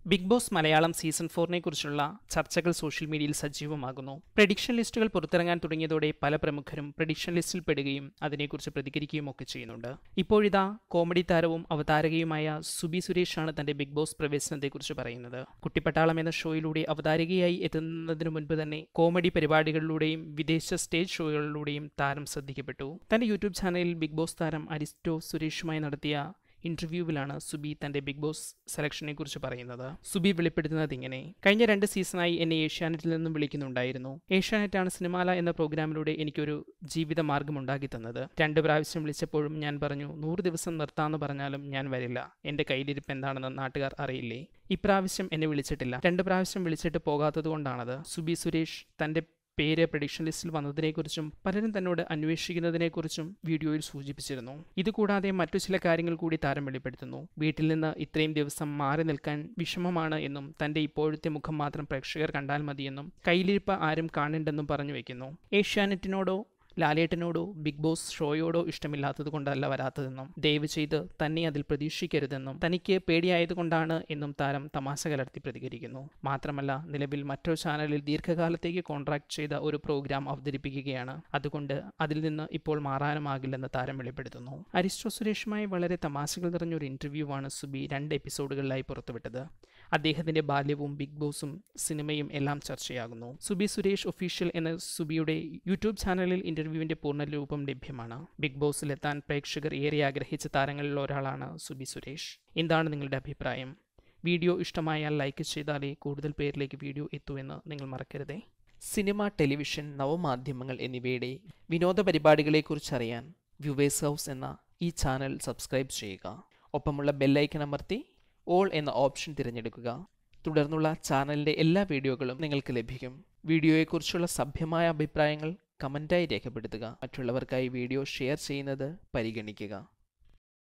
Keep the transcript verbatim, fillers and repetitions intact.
Big boss Malayalam season ഫോറിനെ കുറിച്ചുള്ള ചർച്ചകൾ സോഷ്യൽ മീഡിയയിൽ സജീവമാകുന്നു. പ്രഡിക്ഷൻ ലിസ്റ്റുകൾ പുറത്തിറങ്ങാൻ തുടങ്ങിയതോടെ പല പ്രമുഖരും പ്രഡിക്ഷൻ ലിസ്റ്റിൽ പെടുകയും അതിനെക്കുറിച്ച് പ്രതികരിക്കുകയും ഒക്കെ ചെയ്യുന്നുണ്ട്. ഇപ്പോഴിതാ കോമഡി താരവും അവതാരകയുമായ സുബി സുരേഷാണ് തന്റെ ബിഗ് ബോസ് പ്രവേശനത്തെക്കുറിച്ച് പറയുന്നത്. കുട്ടിപ്പട്ടാളം എന്ന ഷോയിലൂടെ അവതാരകയായി എത്തുന്നതിനു മുൻപ് തന്നെ കോമഡി പരിപാടികളിലൂടെയും വിദേശ സ്റ്റേജ് ഷോകളിലൂടെയും താരം ശ്രദ്ധിക്കപ്പെട്ടു. തന്റെ യൂട്യൂബ് ചാനലിൽ ബിഗ് ബോസ് താരം അരിസ്റ്റോ സുരേഷുമായി നടത്തിയ ഇന്റർവ്യൂവിലാണ് സുബി തന്റെ ബിഗ് ബോസ് സെലക്ഷനെ കുറിച്ച് പറയുന്നത്. സുബി വെളിപ്പെടുത്തുന്നത് ഇങ്ങനെ: കഴിഞ്ഞ രണ്ട് സീസണായി എന്നെ ഏഷ്യാനെറ്റിൽ നിന്നും വിളിക്കുന്നുണ്ടായിരുന്നു. ഏഷ്യാനെറ്റാണ് സിനിമാല എന്ന പ്രോഗ്രാമിലൂടെ എനിക്കൊരു ജീവിത മാർഗം ഉണ്ടാക്കി തന്നത്. രണ്ട് പ്രാവശ്യം വിളിച്ചപ്പോഴും ഞാൻ പറഞ്ഞു, നൂറ് ദിവസം നിർത്താമെന്ന് പറഞ്ഞാലും ഞാൻ വരില്ല. എന്റെ കയ്യിലിരിപ്പ് എന്താണെന്ന് നാട്ടുകാർ അറിയില്ലേ. ഇപ്രാവശ്യം എന്നെ വിളിച്ചിട്ടില്ല. രണ്ട് പ്രാവശ്യം വിളിച്ചിട്ട് പോകാത്തത് കൊണ്ടാണത്. സുബി സുരേഷ് തന്റെ പേര് പ്രഡിക്ഷൻ ലിസ്റ്റിൽ വന്നതിനെക്കുറിച്ചും പലരും തന്നോട് അന്വേഷിക്കുന്നതിനെക്കുറിച്ചും വീഡിയോയിൽ സൂചിപ്പിച്ചിരുന്നു. ഇതുകൂടാതെ മറ്റു ചില കാര്യങ്ങൾ കൂടി താരം വെളിപ്പെടുത്തുന്നു. വീട്ടിൽ നിന്ന് ഇത്രയും ദിവസം മാറി നിൽക്കാൻ വിഷമമാണ് എന്നും തന്റെ ഇപ്പോഴത്തെ മുഖം മാത്രം പ്രേക്ഷകർ കണ്ടാൽ മതിയെന്നും കയ്യിലിരിപ്പ് ആരും കാണണ്ടെന്നും പറഞ്ഞു വയ്ക്കുന്നു. ഏഷ്യാനെറ്റിനോടോ ലാലേട്ടനോടോ ബിഗ് ബോസ് ഷോയോടോ ഇഷ്ടമില്ലാത്തത് കൊണ്ടല്ല വരാത്തതെന്നും ദയവ് ചെയ്ത് തന്നെ അതിൽ പ്രതീക്ഷിക്കരുതെന്നും തനിക്ക് പേടിയായതുകൊണ്ടാണ് എന്നും താരം തമാശ കലർത്തി പ്രതികരിക്കുന്നു. മാത്രമല്ല, നിലവിൽ മറ്റൊരു ചാനലിൽ ദീർഘകാലത്തേക്ക് കോൺട്രാക്ട് ചെയ്ത ഒരു പ്രോഗ്രാം അവതരിപ്പിക്കുകയാണ്. അതുകൊണ്ട് അതിൽ നിന്ന് ഇപ്പോൾ മാറാനുമാകില്ലെന്ന് താരം വെളിപ്പെടുത്തുന്നു. അരിസ്റ്റോ സുരേഷുമായി വളരെ തമാശകൾ നിറഞ്ഞൊരു ഇന്റർവ്യൂവാണ് സുബി രണ്ട് എപ്പിസോഡുകളിലായി പുറത്തുവിട്ടത്. അദ്ദേഹത്തിന്റെ ബാല്യവും ബിഗ് ബോസും സിനിമയും എല്ലാം ചർച്ചയാകുന്നു. സുബി സുരേഷ് ഒഫീഷ്യൽ എന്ന സുബിയുടെ യൂട്യൂബ് ചാനലിൽ ഇന്റർവ്യൂവിന്റെ പൂർണ്ണരൂപം ലഭ്യമാണ്. ബിഗ് ബോസിലെത്താൻ പ്രേക്ഷകർ ഏറെ ആഗ്രഹിച്ച താരങ്ങളിൽ ഒരാളാണ് സുബി സുരേഷ്. എന്താണ് നിങ്ങളുടെ അഭിപ്രായം? വീഡിയോ ഇഷ്ടമായാൽ ലൈക്ക് ചെയ്താലേ കൂടുതൽ പേരിലേക്ക് വീഡിയോ എത്തൂ എന്ന് നിങ്ങൾ മറക്കരുതേ. സിനിമ, ടെലിവിഷൻ, നവമാധ്യമങ്ങൾ എന്നിവയുടെ വിനോദ പരിപാടികളെക്കുറിച്ചറിയാൻ വ്യൂവേഴ്സ് ഹൗസ് എന്ന ഈ ചാനൽ സബ്സ്ക്രൈബ് ചെയ്യുക. ഒപ്പമുള്ള ബെല്ലൈക്കൺ അമർത്തി ഓൾ എന്ന ഓപ്ഷൻ തിരഞ്ഞെടുക്കുക. തുടർന്നുള്ള ചാനലിൻ്റെ എല്ലാ വീഡിയോകളും നിങ്ങൾക്ക് ലഭിക്കും. വീഡിയോയെക്കുറിച്ചുള്ള സഭ്യമായ അഭിപ്രായങ്ങൾ കമൻറ്റായി രേഖപ്പെടുത്തുക. മറ്റുള്ളവർക്കായി വീഡിയോ ഷെയർ ചെയ്യുന്നത് പരിഗണിക്കുക.